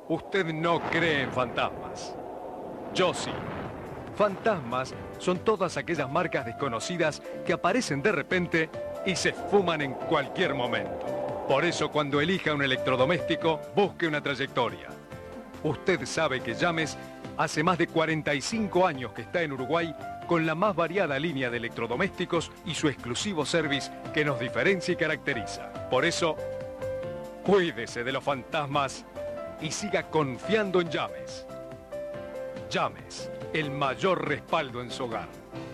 Usted no cree en fantasmas. Yo sí. Fantasmas son todas aquellas marcas desconocidas que aparecen de repente y se esfuman en cualquier momento. Por eso, cuando elija un electrodoméstico, busque una trayectoria. Usted sabe que Llames hace más de 45 años que está en Uruguay con la más variada línea de electrodomésticos y su exclusivo service que nos diferencia y caracteriza. Por eso, cuídese de los fantasmas y siga confiando en Llames. Llames, el mayor respaldo en su hogar.